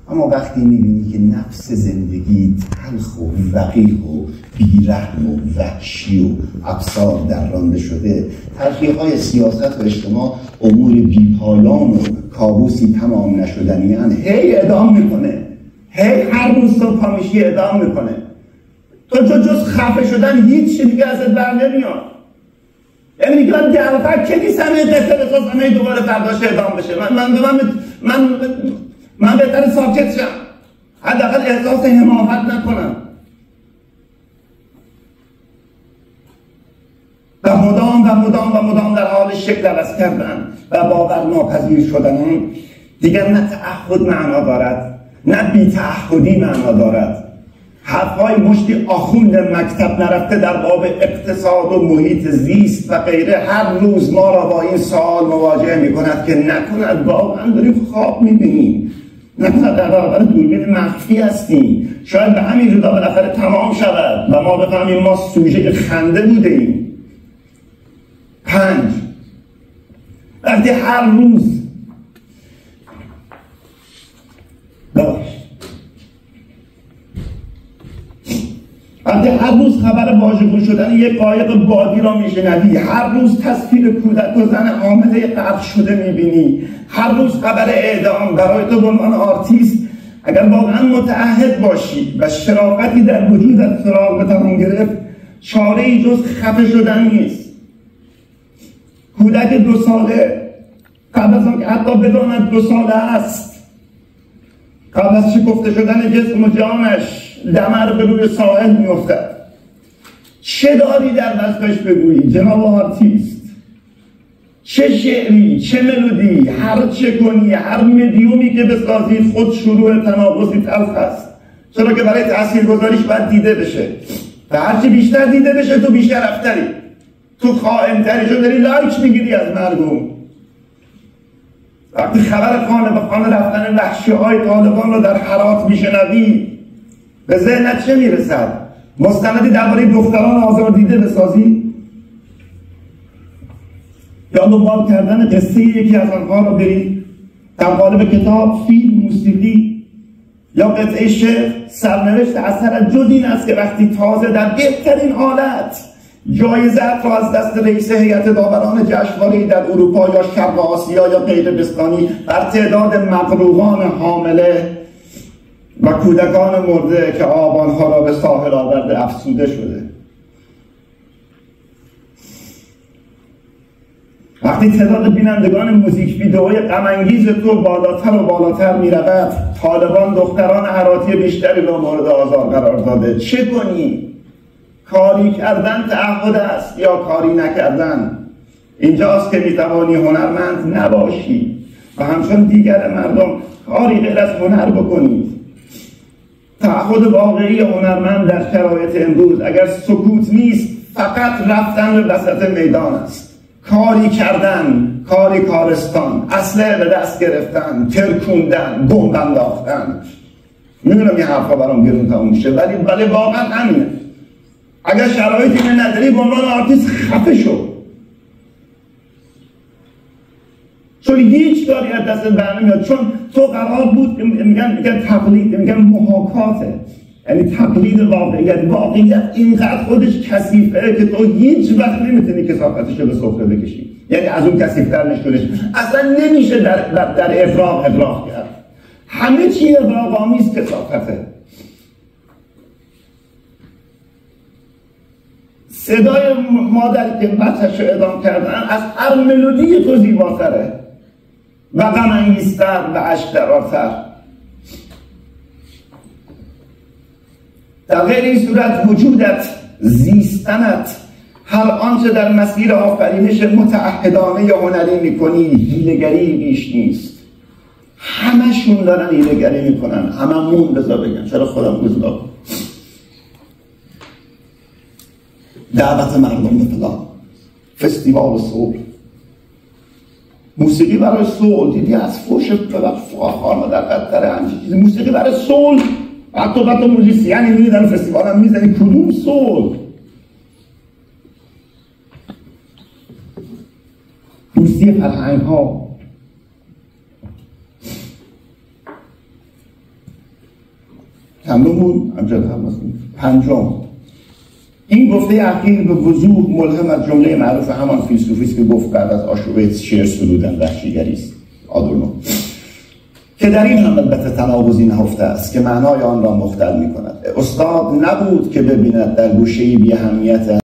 اما وقتی میبینی که نفس زندگی تلخ و وقیح و بیرحم و وحشی و ابصار در رانده شده، تلخی‌های سیاست و اجتماع امور بی‌پایان و کابوسی تمام نشدنی هن، هی ادام میکنه، هی هر روز صبح پا میشی ادام میکنه. تو جز خفه شدن هیچ دیگه ازت بر نمیاد. یعنی میگه من دفعه که نیستم این قصه بسازم این دوباره فرداش ادام بشه. من بهتر ساکت شم، حداقل احساس حماقت نکنم. و مدام در حال شکل عوض کردن و باور ناپذیر شدن دیگر نه تعهد معنا دارد نه بی‌تعهدی معنا دارد. حرفهای مشتی آخوند مکتب نرفته در باب اقتصاد و محیط زیست و غیره هر روز ما را با این سوال مواجه می کند که نکند واقعا داریم خواب می بینیم، نکند در برابر دوربین مخفی هستیم. شاید به همین جدا بالاخره تمام شود و ما بفهمیم ما سوژه خنده بوده ایم. 5. وقتی هر روز خبر واژگون شدن یک قایق بادی را میشنوی، هر روز تصویر کودک و زن حامله غرق شده میبینی، هر روز خبر اعدام، برای تو به عنوان آرتیست اگر واقعا متعهد باشی و شرافتی در وجودت سراغ بتوان گرفت، چاره‌ای جز خفه شدن نیست. کودک 2 ساله قبل از آنکه حتی بداند 2 ساله است، قبل از شکفته شدن جسم و جانش دمر به روی ساحل میافتد. چه داری در وصفش بگویی جناب آرتیست؟ چه شعری، چه ملودی، هر چه کنی، هر مدیومی که بسازی خود شروع تناقضی تلخ است، چرا که برای تاثیرگذاریش باید دیده بشه و هرچی بیشتر دیده بشه تو بیشتر رفتری، تو خائن‌تری، چون داری لایک میگیری از مردم. وقتی خبر خانه به خانه رفتن وحشی‌های طالبان رو در هرات میشنوی به ذهنت چه میرسد؟ مستندی درباره دختران آزاردیده بسازی؟ یا دنبال کردن قصه یکی از آنها را بری در قالب کتاب، فیلم، موسیقی یا قطعه شعر؟ سرنوشت اثرت جز این است که وقتی تازه در بهترین حالت جایزه‌ات را از دست رئیس هیئت داوران جشنواره‌ای در اروپا یا شرق آسیا یا غیر بستانی بر تعداد مغروقان حامله و کودکان مرده که آبانها را به ساحل آورده افسوده شده، وقتی تعداد بینندگان موزیک ویدئوی غم‌انگیز تو بالاتر و بالاتر می رود، طالبان دختران هراتی بیشتری را مورد آزار قرار داده، چه کنی؟ کاری کردن تعهد است یا کاری نکردن؟ اینجاست که می توانی هنرمند نباشی و همچون دیگر مردم کاری غیر از هنر بکنی. تعهد واقعی هنرمند در شرایط امروز اگر سکوت نیست فقط رفتن به وسط میدان است، کاری کردن، کاری کارستان، اسلحه به دست گرفتن، ترکوندن، بمب انداختن. میدونم این حرفا برام گرون تموم میشه ولی واقعا همینه. اگر شرایطی نداری به عنوان آرتیست خفه شو، چون هیچ کاری از دست بر نمیاد، چون تو قرار بود میگن تقلید، میگن محاکاته، یعنی تقلید واقعیت اینقدر خودش کثیفه که تو هیچ وقت نمیتونی کثافتش رو به سفره بکشی، یعنی از اون کثیفتر نشونش اصلا نمیشه در افراغ کرد. همه چی افراغ‌آمیز کثافته. صدای مادر که بچه‌ش رو اعدام کردن از هر ملودی تو زیباتره و غم‌انگیزتر و اشک‌درآرتر. در غیر این صورت وجودت، زیستنت، هر آنچه در مسیر آفرینش متعهدانه یا هنری میکنی حیله‌گری بیش نیست. همشون دارن حیله‌گری میکنن، هممون بذار بگم، چرا خودم گذلا دعوت مردم به فلان فستیوال صلح، موسیقی برای صلح، دیدی از فوش فخار در قطر همچین چیزی، موسیقی برای صلح، حتی موزیسیانی میدن فستیوال هم میزنی، کدوم صلح؟ دوستی فرهنگ ها. چندم بود؟ پنجم. این گفته اخیر به وضوح ملهم از جمله معروف همان فیلسوفی است که گفت بعد از آشوبیتس شعر سرودن وحشیگری است، آدورنو، که در این هم البته تناقضی نهفته است که معنای آن را مختل می کند. استاد نبود که ببیند در گوشه‌ای بی اهمیت